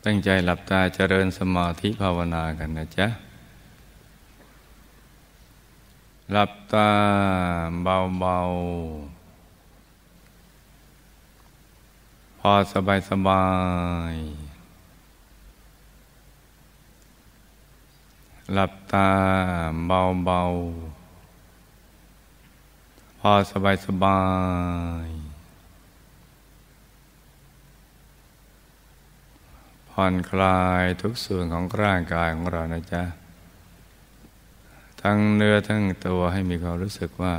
ตั้งใจหลับตาเจริญสมาธิภาวนากันนะจ๊ะหลับตาเบาๆพอสบายหลับตาเบาๆพอสบายผ่อนคลายทุกส่วนของร่างกายของเรานะจ๊ะทั้งเนื้อทั้งตัวให้มีความรู้สึกว่า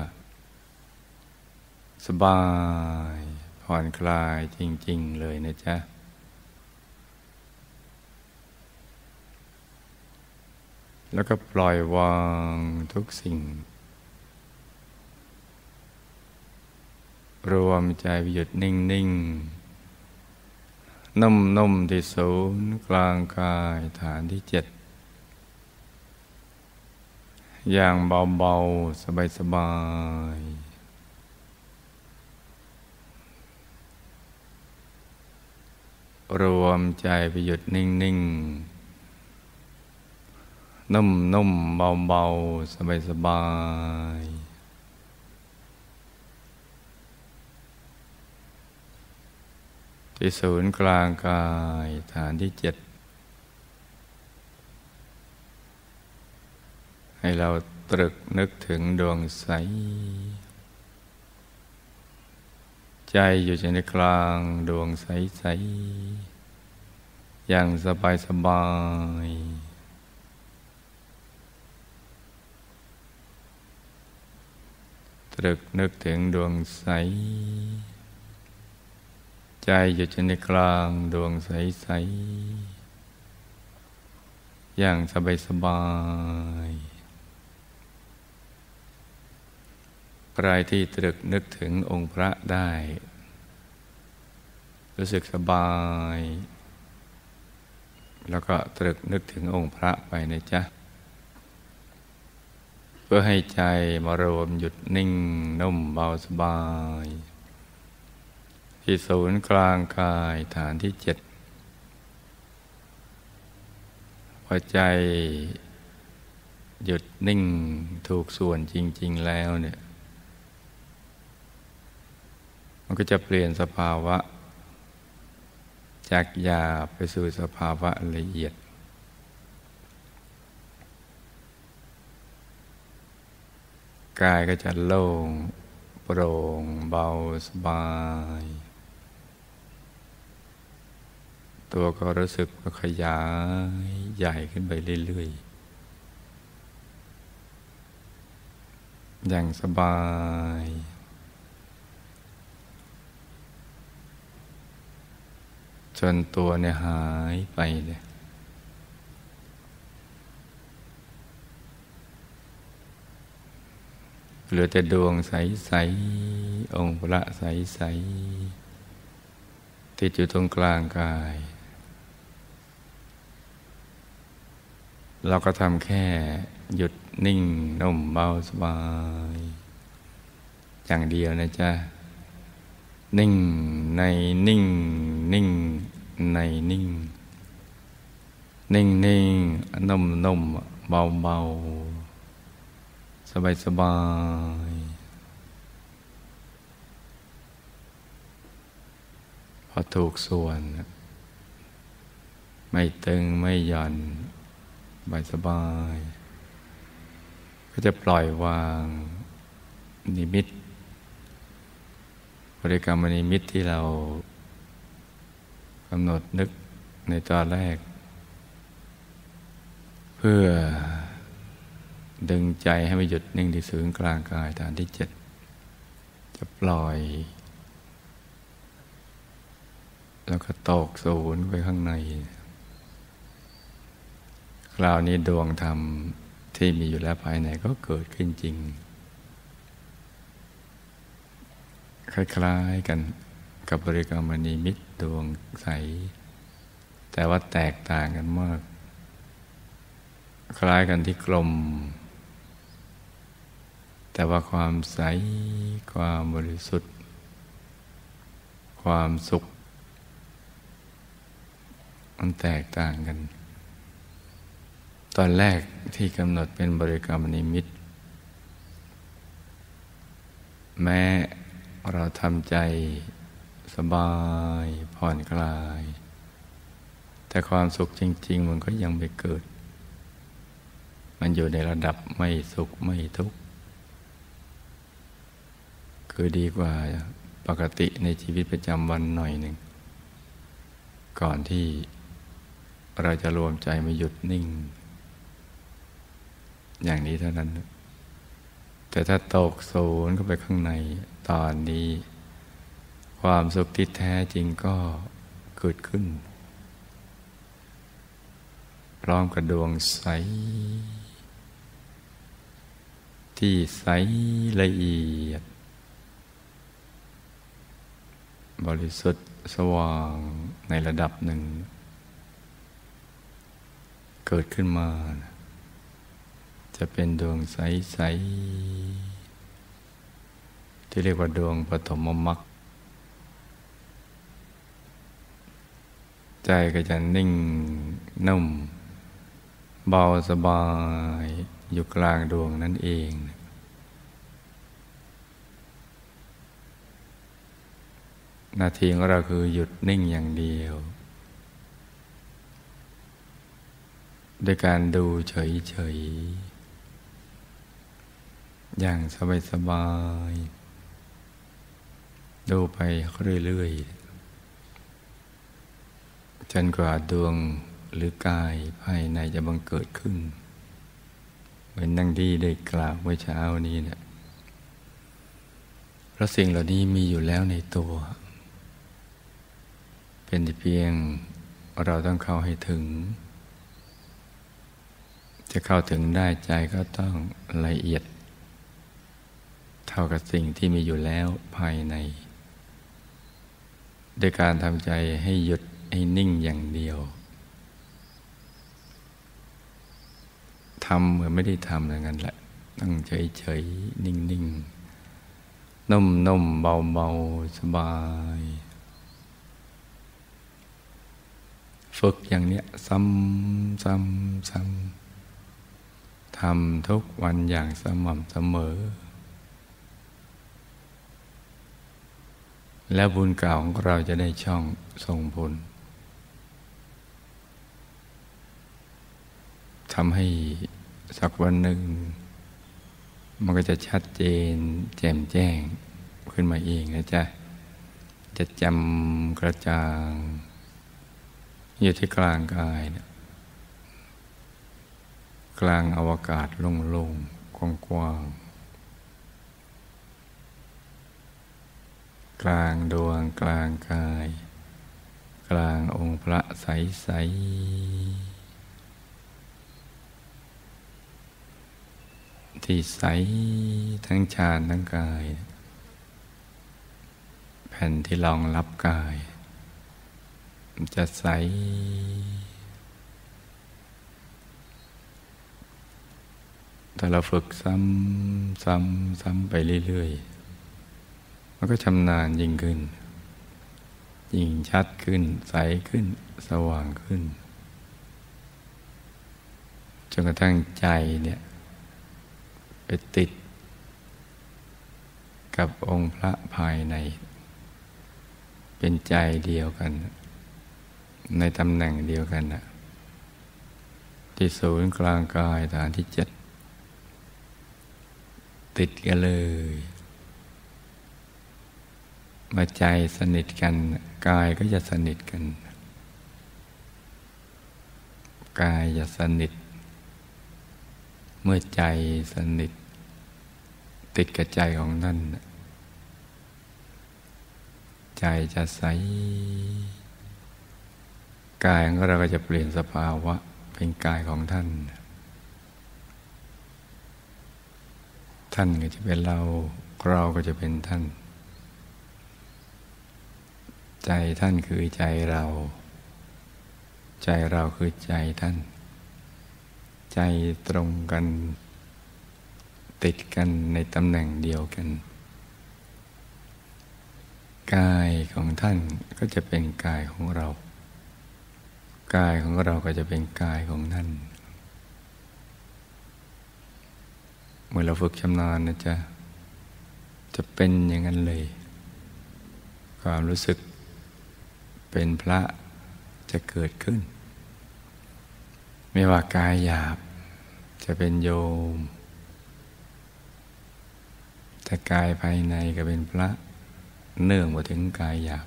สบายผ่อนคลายจริงๆเลยนะจ๊ะแล้วก็ปล่อยวางทุกสิ่งรวมใจไปหยุดนิ่งๆนุ่มๆที่ศูนย์กลางกายฐานที่7อย่างเบาๆสบายๆรวมใจไปหยุดนิ่งๆนุ่มๆเบาๆสบายๆที่ศูนย์กลางกายฐานที่7ให้เราตรึกนึกถึงดวงใสใจอยู่ในกลางดวงใสๆอย่างสบายตรึกนึกถึงดวงใสใจอยู่ในกลางดวงใสๆอย่างสบายใครที่ตรึกนึกถึงองค์พระได้รู้สึกสบายแล้วก็ตรึกนึกถึงองค์พระไปนะจ๊ะเพื่อให้ใจมารวมหยุดนิ่งนุ่มเบาสบายที่ศูนย์กลางกายฐานที่7พอใจหยุดนิ่งถูกส่วนจริงๆแล้วเนี่ยมันก็จะเปลี่ยนสภาวะจากหยาบไปสู่สภาวะละเอียดกายก็จะโล่งโปร่งเบาสบายตัวก็รู้สึกขยายใหญ่ขึ้นไปเรื่อยๆอย่างสบายจนตัวเนี่ยหายไปเลยเหลือแต่ดวงใสๆองค์พระใสๆที่อยู่ตรงกลางกายเราก็ทำแค่หยุดนิ่งนุ่มเบาสบายอย่างเดียวนะจ๊ะนิ่งในนิ่งนิ่งในนิ่งนิ่งนิ่งนุ่มนุ่มเบาเบาสบายสบายพอถูกส่วนไม่ตึงไม่หย่อนสบายก็จะปล่อยวางนิมิตบริกรรมนิมิตที่เรากำหนดนึกในตอนแรกเพื่อดึงใจให้ไปหยุดนิ่งที่ศูนย์กลางกายฐานที่7จะปล่อยแล้วก็ตกศูนย์ไปข้างในคราวนี้ดวงธรรมที่มีอยู่แล้วภายในก็เกิดขึ้นจริงคล้ายๆกันกับบริกรรมนิมิตดวงใสแต่ว่าแตกต่างกันมากคล้ายกันที่กลมแต่ว่าความใสความบริสุทธิ์ความสุขมันแตกต่างกัน ตอนแรกที่กำหนดเป็นบริกรรมนิมิตแม้เราทำใจสบายผ่อนคลายแต่ความสุขจริงๆมันก็ยังไม่เกิดมันอยู่ในระดับไม่สุขไม่ทุกข์คือดีกว่าปกติในชีวิตประจำวันหน่อยหนึ่งก่อนที่เราจะรวมใจมาหยุดนิ่งอย่างนี้เท่านั้นแต่ถ้าตกศูนย์เข้าไปข้างในตอนนี้ความสุขที่แท้จริงก็เกิดขึ้นพร้อมกับดวงใสที่ใสละเอียดบริสุทธิ์สว่างในระดับหนึ่งเกิดขึ้นมาจะเป็นดวงใสๆที่เรียกว่าดวงปฐมมรรคใจก็จะนิ่งนุ่มเบาสบายอยู่กลางดวงนั่นเองหน้าที่ของเราคือหยุดนิ่งอย่างเดียวด้วยการดูเฉยๆอย่างสบายๆดูไปเรื่อยๆจนกว่าดวงหรือกายภายในจะบังเกิดขึ้นเหมือนนั่งดีได้กล่าวเมื่อเช้านี้เนี่ยเพราะสิ่งเหล่านี้มีอยู่แล้วในตัวเป็นเพียงเราต้องเข้าให้ถึงจะเข้าถึงได้ใจก็ต้องละเอียดเท่ากับสิ่งที่มีอยู่แล้วภายในโดยการทำใจให้หยุดให้นิ่งอย่างเดียวทำเหมือนไม่ได้ทำอย่างนั้นแหละตั้งเฉยๆนิ่งๆนุ่มๆเบาๆสบายฝึกอย่างเนี้ยซ้ำทำทุกวันอย่างสม่ำเสมอแล้วบุญเก่าของเราจะได้ช่องส่งผลทำให้สักวันหนึ่งมันก็จะชัดเจนแจ่มแจ้งขึ้นมาเองนะจ๊ะจะจำกระจ่างอยู่ที่กลางกายเนี่ยกลางอวกาศโล่งๆกว้างๆกลางดวงกลางกายกลางองค์พระใสๆที่ใสทั้งฌานทั้งกายแผ่นที่รองรับกายมันจะใสถ้าเราฝึกซ้ำไปเรื่อยๆมันก็ชำนาญยิ่งขึ้นยิ่งชัดขึ้นใสขึ้นสว่างขึ้นจนกระทั่งใจเนี่ยไปติดกับองค์พระภายในเป็นใจเดียวกันในตำแหน่งเดียวกันที่ศูนย์กลางกายฐานที่7ติดกันเลยเมื่อใจสนิทกันกายก็จะสนิทกันกายจะสนิทเมื่อใจสนิทติดกับใจของท่านใจจะใสกายของเราก็จะเปลี่ยนสภาวะเป็นกายของท่านท่านก็จะเป็นเราเราก็จะเป็นท่านใจท่านคือใจเราใจเราคือใจท่านใจตรงกันติดกันในตำแหน่งเดียวกันกายของท่านก็จะเป็นกายของเรากายของเราก็จะเป็นกายของท่านเมื่อเราฝึกชำนาญนะจ๊ะจะเป็นอย่างนั้นเลยความรู้สึกเป็นพระจะเกิดขึ้นไม่ว่ากายหยาบจะเป็นโยมแต่กายภายในก็เป็นพระเนื่องมาถึงกายหยาบ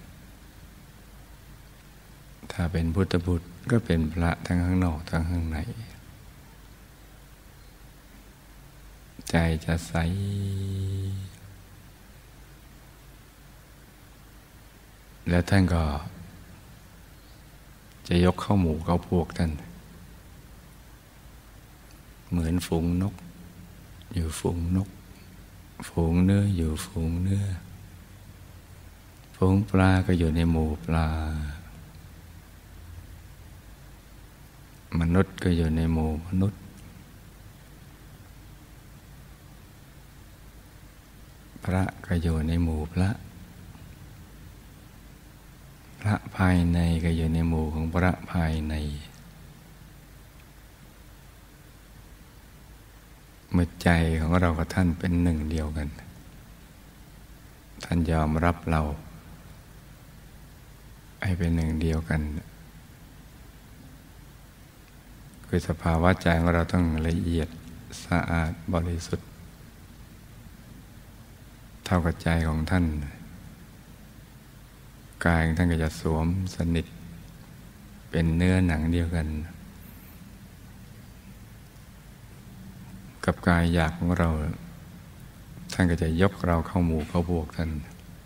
ถ้าเป็นพุทธบุตรก็เป็นพระทั้งข้างนอกทั้งข้างในใจจะใสแล้วท่านก็จะยกเข้าหมู่เข้าพวกท่านเหมือนฝูงนกอยู่ฝูงนกฝูงเนื้ออยู่ฝูงเนื้อฝูงปลาก็อยู่ในหมู่ปลามนุษย์ก็อยู่ในหมู่มนุษย์พระก็อยู่ในหมู่พระพระภายในก็อยู่ในหมู่ของพระภายในเมื่อใจของเรากับท่านเป็นหนึ่งเดียวกันท่านยอมรับเราให้เป็นหนึ่งเดียวกันคือสภาวะใจของเราต้องละเอียดสะอาดบริสุทธิ์เท่ากับใจของท่านกายของท่านก็จะสวมสนิทเป็นเนื้อหนังเดียวกันกับกายหยาบของเราท่านก็จะยกเราเข้าหมู่เข้าพวกท่าน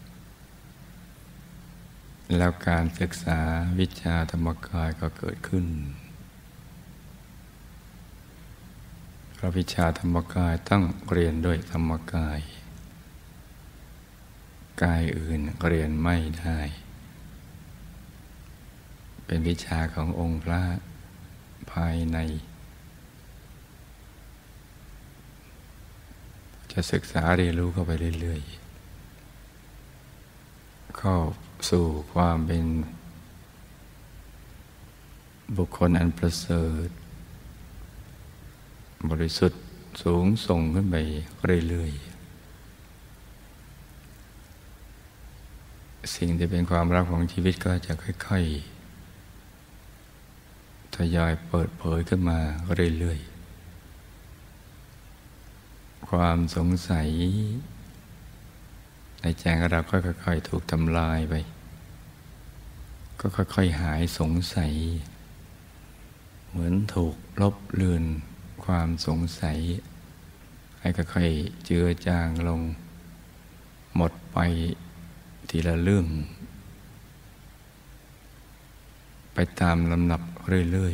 แล้วการศึกษาวิชาธรรมกายก็เกิดขึ้นเพราะวิชาธรรมกายต้องเรียนด้วยธรรมกายกายอื่นเรียนไม่ได้เป็นวิชาขององค์พระภายในจะศึกษาเรียนรู้เข้าไปเรื่อยๆเข้าสู่ความเป็นบุคคลอันประเสริฐบริสุทธิ์สูงส่งขึ้นไปเรื่อยๆสิ่งที่เป็นความลับของชีวิตก็จะค่อยๆทยอยเปิดเผยขึ้นมาเรื่อยๆความสงสัยในใจของเราก็ค่อยๆถูกทำลายไปก็ค่อยๆหายสงสัยเหมือนถูกลบเลือนความสงสัยให้ค่อยๆเจือจางลงหมดไปทีละเรื่องไปตามลำดับเรื่อย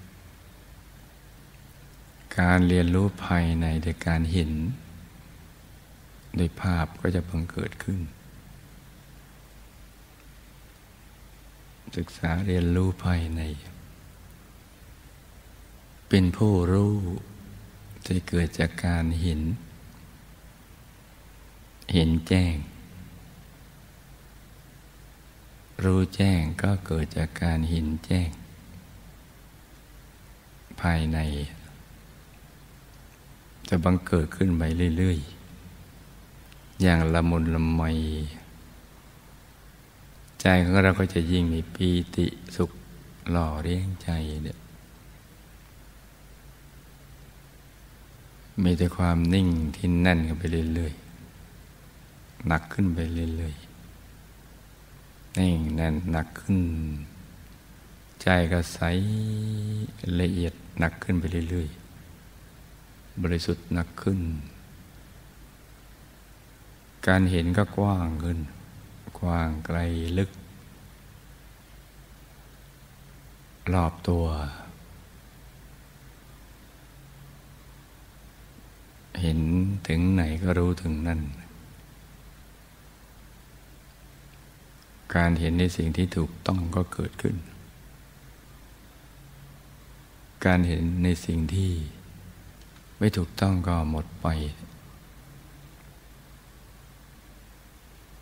ๆการเรียนรู้ภายในโดยการเห็นโดยภาพก็จะบังเกิดขึ้นศึกษาเรียนรู้ภายในเป็นผู้รู้ที่เกิดจากการเห็นแจ้งรู้แจ้งก็เกิดจากการเห็นแจ้งภายในจะบังเกิดขึ้นไปเรื่อยๆอย่างละมุนละไมใจของเราก็จะยิ่งมีปีติสุขหล่อเลี้ยงใจเนี่ยมีแต่ความนิ่งที่แน่นกันไปเรื่อยๆหนักขึ้นไปเรื่อยๆนิ่งแน่นหนักขึ้นใจก็ใสละเอียดหนักขึ้นไปเรื่อยๆบริสุทธิ์หนักขึ้นการเห็นก็กว้างขึ้นกว้างไกลลึกรอบตัวเห็นถึงไหนก็รู้ถึงนั่นการเห็นในสิ่งที่ถูกต้องก็เกิดขึ้นการเห็นในสิ่งที่ไม่ถูกต้องก็หมดไป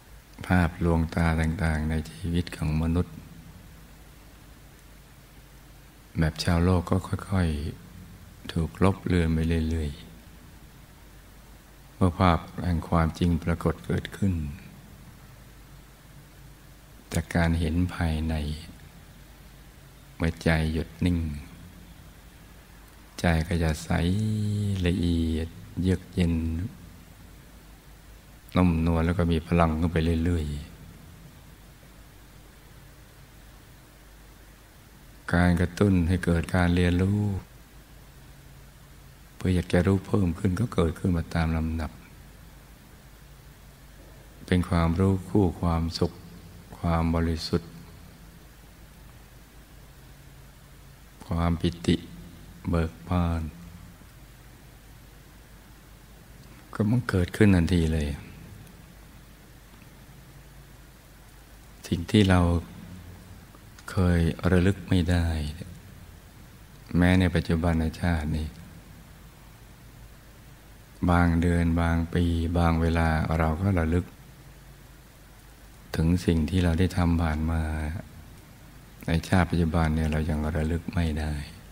ภาพลวงตาต่างๆในชีวิตของมนุษย์แบบชาวโลกก็ค่อยๆถูกลบเลือนไปเรื่อยๆเมื่อภาพแห่งความจริงปรากฏเกิดขึ้นจากการเห็นภายในเมื่อใจหยุดนิ่งใจก็จะใสละเอียดเยือกเย็นนุ่มนวลแล้วก็มีพลังขึ้นไปเรื่อยๆการกระตุ้นให้เกิดการเรียนรู้เพื่ออยากจะรู้เพิ่มขึ้นก็เกิดขึ้นมาตามลำดับเป็นความรู้คู่ความสุขความบริสุทธิ์ความปิติเบิกบานก็มันเกิดขึ้นทันทีเลยสิ่งที่เราเคยระลึกไม่ได้แม้ในปัจจุบันชาตินี้บางเดือนบางปีบางเวลาเราก็ระลึกถึงสิ่งที่เราได้ทำผ่านมาในชาติปัจจุบันเนี่ยเรายังระลึกไม่ได้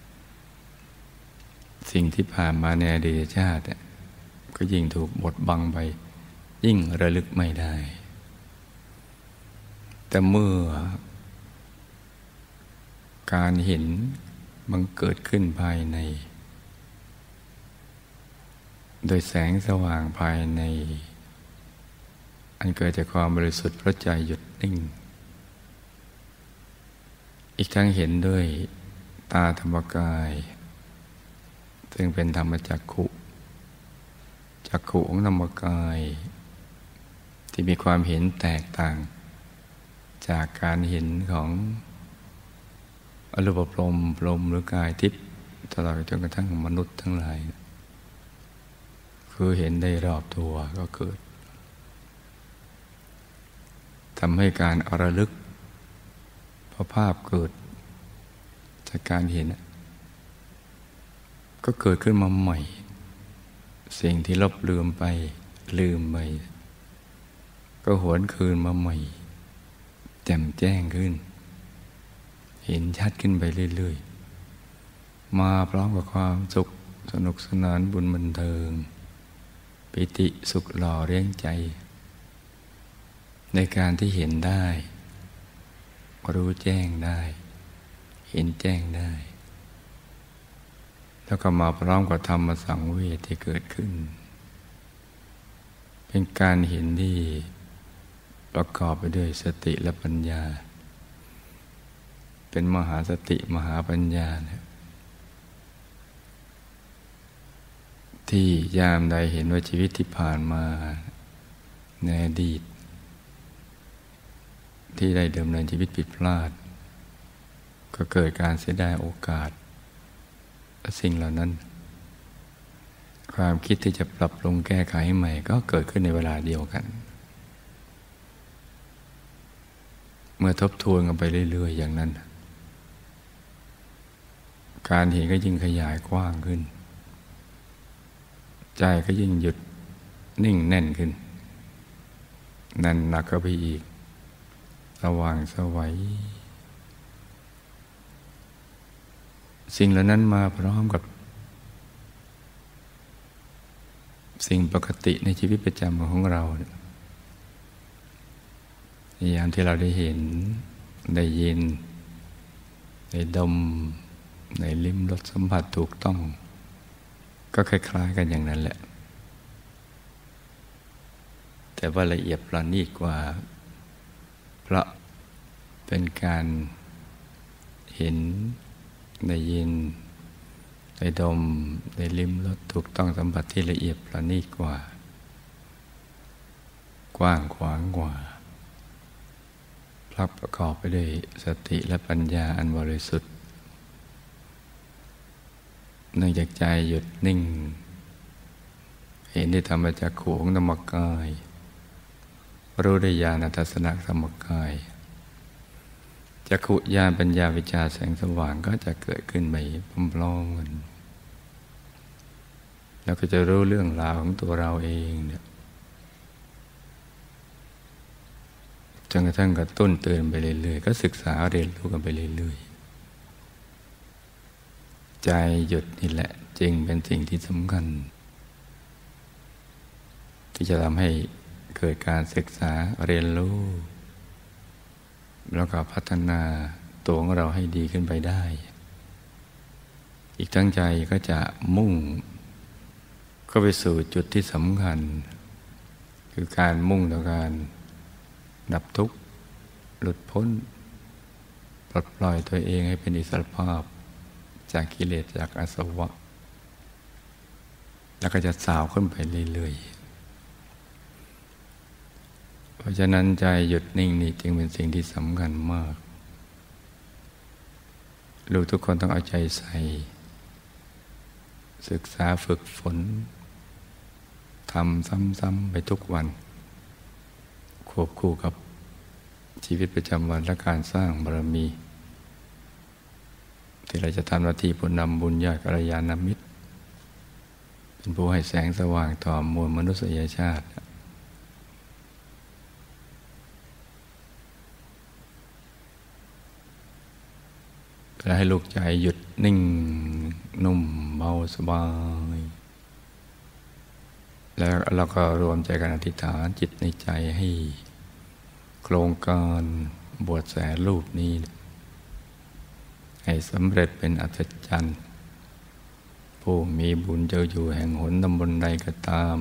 สิ่งที่ผ่านมาในอดีตชาติก็ยิ่งถูกบดบังไปยิ่งระลึกไม่ได้แต่เมื่อการเห็นมันเกิดขึ้นภายในโดยแสงสว่างภายในอันเกิดจากความบริสุทธิ์เพราะใจหยุดนิ่งอีกทั้งเห็นด้วยตาธรรมกายซึ่งเป็นธรรมจักขุของธรรมกายที่มีความเห็นแตกต่างจากการเห็นของอรูปพรหมพรหมหรือกายทิพย์ตลอดจนกระทั่งมนุษย์ทั้งหลายคือเห็นได้รอบตัวก็เกิดทำให้การระลึกเพราะภาพเกิดจากการเห็นก็เกิดขึ้นมาใหม่สิ่งที่ลบลืมไปก็หวนคืนมาใหม่แจ่มแจ้งขึ้นเห็นชัดขึ้นไปเรื่อยๆมาพร้อมกับความสุขสนุกสนานบุญบันเทิงปิติสุขหล่อเลี้ยงใจในการที่เห็นได้รู้แจ้งได้เห็นแจ้งได้แล้วก็มาพร้อมกับธรรมสังเวชที่เกิดขึ้นเป็นการเห็นที่ประกอบไปด้วยสติและปัญญาเป็นมหาสติมหาปัญญาที่ยามใดเห็นว่าชีวิตที่ผ่านมาในอดีตที่ได้ดำเนินชีวิตผิดพลาดก็เกิดการเสียดายโอกาสและสิ่งเหล่านั้นความคิดที่จะปรับปรุงแก้ไขใหม่ก็เกิดขึ้นในเวลาเดียวกันเมื่อทบทวนกันไปเรื่อยๆอย่างนั้นการเห็นก็ยิ่งขยายกว้างขึ้นใจก็ยิ่งหยุดนิ่งแน่นขึ้นแน่นหนักก็ไปอีกสว่างไสวสิ่งเหล่านั้นมาพร้อมกับสิ่งปกติในชีวิตประจำของเราอย่างที่เราได้เห็นได้ยินได้ดมได้ลิ้มรสสัมผัสถูกต้องก็คล้ายๆกันอย่างนั้นแหละแต่ว่าละเอียดประณีตกว่าเพราะเป็นการเห็นได้ยินได้ดมได้ลิ้มรสถูกต้องสัมผัสที่ละเอียดประณีตกว่ากว้างขวางกว่าเพราะประกอบไปด้วยสติและปัญญาอันบริสุทธิ์เนื่องจากใจหยุดนิ่งเห็นได้ธรรมจักขุของธรรมกายรู้ได้ญาณทัศนะธรรมกายจักขุญาณปัญญาวิชาแสงสว่างก็จะเกิดขึ้นไปพร้อมๆกันแล้วก็จะรู้เรื่องราวของตัวเราเองเนี่ยจนกระทั่งกระตุ้นเตือนไปเรื่อยๆก็ศึกษาเรียนรู้กันไปเรื่อยใจหยุดนี่แหละจึงเป็นสิ่งที่สำคัญที่จะทำให้เกิดการศึกษาเรียนรู้แล้วก็พัฒนาตัวของเราให้ดีขึ้นไปได้อีกทั้งใจก็จะมุ่งเข้าไปสู่จุดที่สำคัญคือการมุ่งต่อการดับทุกข์หลุดพ้นปลดปล่อยตัวเองให้เป็นอิสรภาพจากกิเลสจากอาสวะแล้วก็จะสาวขึ้นไปเรื่อยๆเพราะฉะนั้นใจหยุดนิ่งนี่จึงเป็นสิ่งที่สำคัญมากลูกทุกคนต้องเอาใจใส่ศึกษาฝึกฝนทำซ้ำๆไปทุกวันควบคู่กับชีวิตประจำวันและการสร้างบารมีที่เราจะทำหน้าที่ผู้นำบุญญากัลยาณมิตรเป็นผู้ให้แสงสว่างต่อมวลมนุษยชาติและให้ลูกใจหยุดนิ่งนุ่มเบาสบายแล้วเราก็รวมใจกันอธิษฐานจิตในใจให้โครงการบวชแสนรูปนี้ให้สำเร็จเป็นอัศจรรย์ผู้มีบุญจะอยู่แห่งหนตำบลใดก็ตาม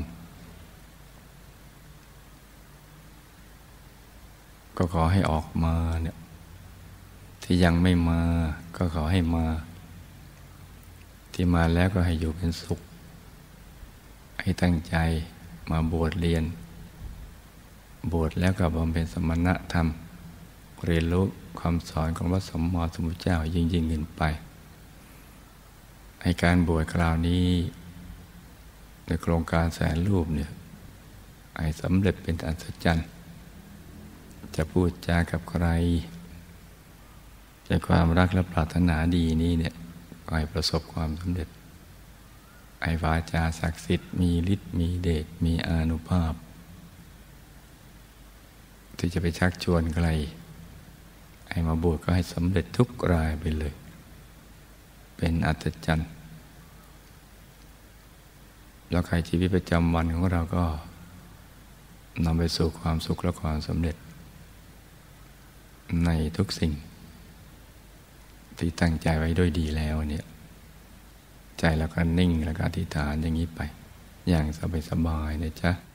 ก็ขอให้ออกมาเนี่ยที่ยังไม่มาก็ขอให้มาที่มาแล้วก็ให้อยู่เป็นสุขให้ตั้งใจมาบวชเรียนบวชแล้วก็บำเพ็ญสมณธรรมเรียนรู้คำสอนของพระสัมมาสัมพุทธเจ้ายิ่งขึ้นไปให้การบวชคราวนี้ในโครงการแสนรูปเนี่ยให้สำเร็จเป็นอัศจรรย์จะพูดจากับใครใจความรักและปรารถนาดีนี้เนี่ยก็ให้ประสบความสำเร็จไอ้วาจาศักดิ์สิทธิ์มีฤทธิ์มีเดชมีอานุภาพที่จะไปชักชวนใครให้มาบวชก็ให้สำเร็จทุกรายไปเลยเป็นอัศจรรย์แล้วใครชีวิตประจำวันของเราก็นำไปสู่ความสุขและความสำเร็จในทุกสิ่งที่ตั้งใจไว้ด้วยดีแล้วเนี่ยใจเราก็นิ่งแล้วก็อธิษฐานอย่างนี้ไปอย่างสบายๆนะจ๊ะ